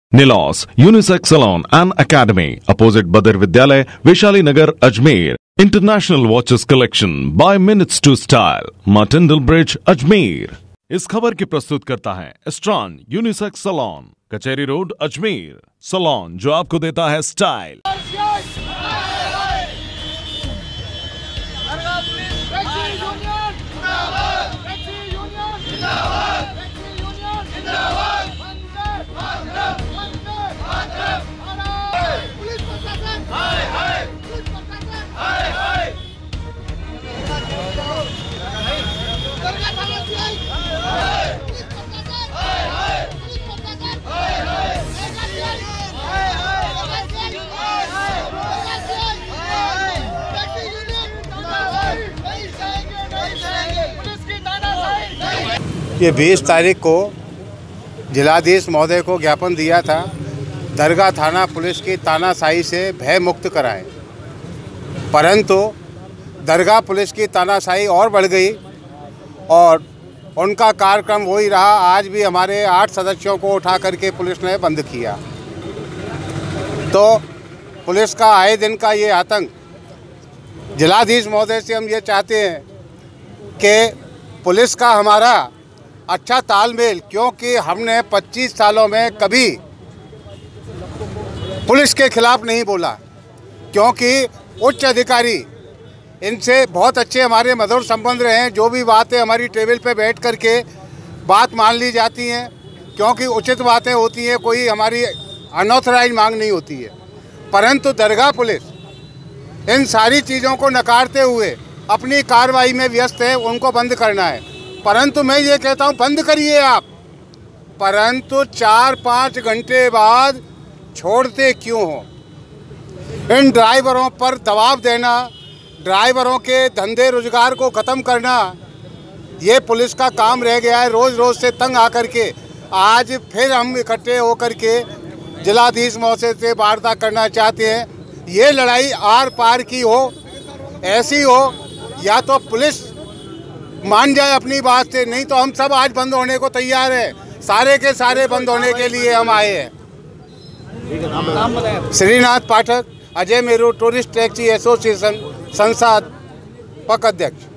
Nilos Unisex Salon and Academy, opposite Badr Vidyalay, Vaishali Nagar, Ajmer. International Watches Collection by Minutes to Style, Martindale Bridge, Ajmer. इस खबर की प्रस्तुत करता है स्ट्रॉन unisex salon, Kacheri road, Ajmer. Salon जो आपको देता है स्टाइल। ये 20 तारीख को जिलाधीश महोदय को ज्ञापन दिया था, दरगाह थाना पुलिस की तानाशाही से भय मुक्त कराएं, परंतु दरगाह पुलिस की तानाशाही और बढ़ गई और उनका कार्यक्रम वही रहा। आज भी हमारे 8 सदस्यों को उठा करके पुलिस ने बंद किया। तो पुलिस का आए दिन का ये आतंक, जिलाधीश महोदय से हम ये चाहते हैं कि पुलिस का हमारा अच्छा तालमेल, क्योंकि हमने 25 सालों में कभी पुलिस के खिलाफ नहीं बोला, क्योंकि उच्च अधिकारी इनसे बहुत अच्छे हमारे मधुर संबंध रहे हैं। जो भी बातें हमारी टेबल पे बैठ करके बात मान ली जाती हैं, क्योंकि उचित बातें होती हैं, कोई हमारी अनऑथराइज मांग नहीं होती है। परंतु दरगाह पुलिस इन सारी चीज़ों को नकारते हुए अपनी कार्रवाई में व्यस्त है, उनको बंद करना है। परंतु मैं ये कहता हूँ बंद करिए आप, परंतु 4-5 घंटे बाद छोड़ते क्यों हो? इन ड्राइवरों पर दबाव देना, ड्राइवरों के धंधे रोजगार को ख़त्म करना, ये पुलिस का काम रह गया है। रोज़ रोज़ से तंग आकर के आज फिर हम इकट्ठे होकर के जिलाधीश महोदय से वार्ता करना चाहते हैं। ये लड़ाई आर पार की हो, ऐसी हो, या तो पुलिस मान जाए अपनी बात से, नहीं तो हम सब आज बंद होने को तैयार हैं। सारे के सारे बंद होने के लिए हम आए हैं। श्रीनाथ पाठक, Ajay Meru tourist taxi association संस्थापक अध्यक्ष।